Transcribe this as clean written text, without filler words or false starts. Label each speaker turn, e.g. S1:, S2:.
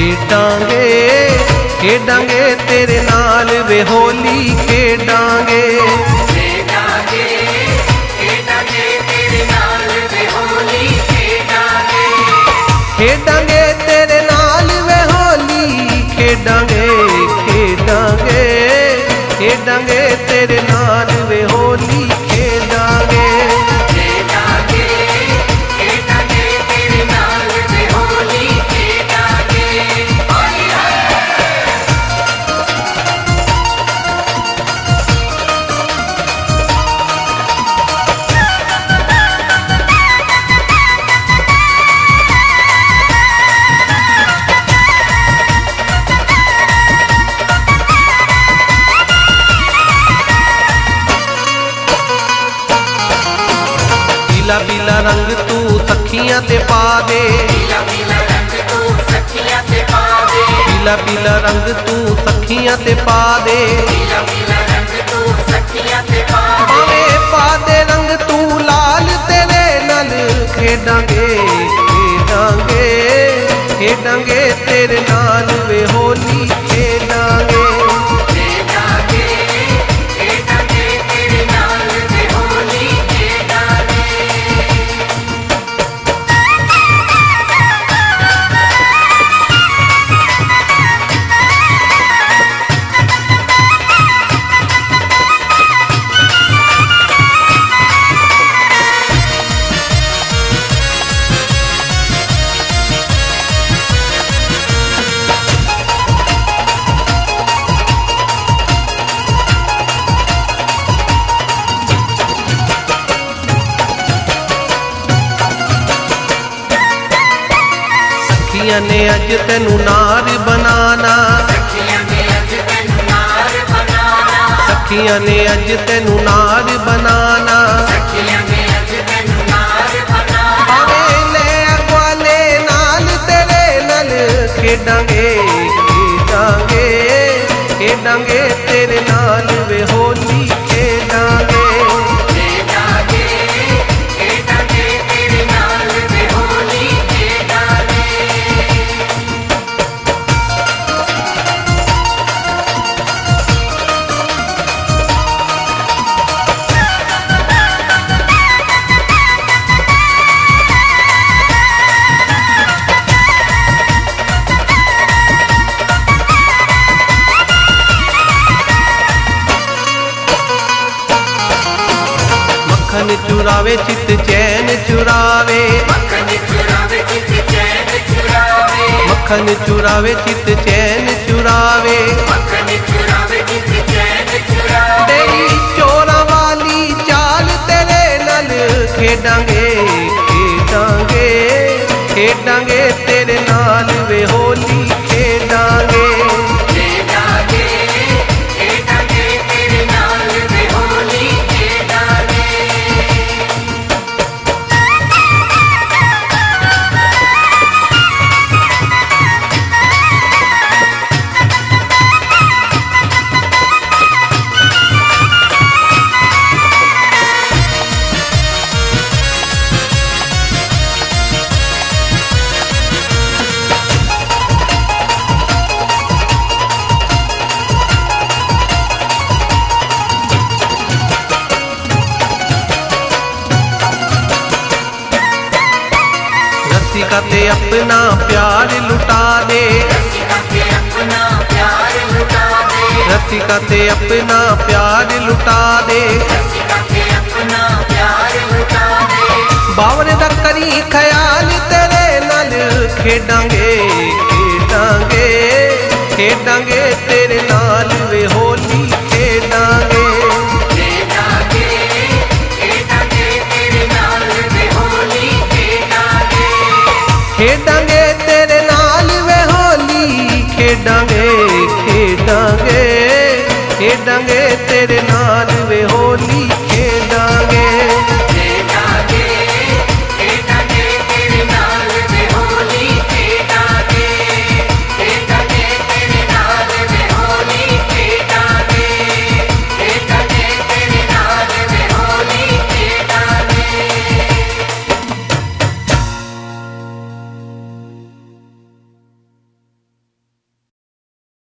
S1: खेडांगे खेडांगे तेरे नाल वे होली खेडांगे
S2: खेडांगे खेडांगे तेरे नाल वे होली खेडांगे
S1: खेडांगे तेरे नाल वे होली खेडांगे खेडांगे खेडांगे तेरे नाल वे होली खेडांगे
S2: खेडांगे खेडांगे तेरे नाल वे होली खेडांगे
S1: पीला पीला रंग तू सखियां ते पा दे
S2: पीला पीला रंग तू सखियां ते पा दे
S1: पीला पीला रंग तू सखियां ते पा दे
S2: पीला पीला रंग तू सखियां ते पा दे
S1: भावे पा दे रंग तू लाल तेरे नाल खेडांगे खेडांगे खेडांगे तेरे नाल वे होली खेडांगे
S2: खेडांगे खेडांगे तेरे नाल वे होली खेडांगे
S1: सखियां ने अज तेनू नार बनाना
S2: सखियां ने अज तैनू नार बनाना
S1: सखियां ने अज तेनू नार बनाना
S2: सखियां ने अज तैनू नार बनाना
S1: भावे ले अगवाले नाल तेरे नाल खेडांगे खेडांगे खेडांगे तेरे नाल वे होली खेडांगे
S2: खेडांगे खेडांगे तेरे नाल वे होली खेडांगे
S1: मक्खन चुरावे चित चैन चुरावे
S2: मक्खन चुरावे चित चैन चुरावे
S1: मक्खन चुरावे चित चैन चुरावे
S2: मक्खन चुरावे चित चैन चुरावे
S1: तेरी चोरा वाली चाल तेरे नाल खेडांगे खेडांगे खेडांगे तेरे नाल वे होली खेडांगे
S2: खेडांगे खेडांगे तेरे नाल वे होली खेडांगे
S1: रसिका ते अपना प्यार लुटा दे
S2: रसिका के अपना प्यार लुटा दे
S1: रसिका ते अपना प्यार लुटा दे
S2: रसिका के अपना प्यार लुटा दे
S1: बावर दा करी ख्याल तेरे नाल खेडांगे खेडांगे खेडांगे तेरे नाल वे होली खेडांगे
S2: खेडांगे खेडांगे तेरे नाल वे होली खेडांगे
S1: खेडांगे तेरे नाल वे होली खेडांगे खेडांगे खेडांगे तेरे नाल वे होली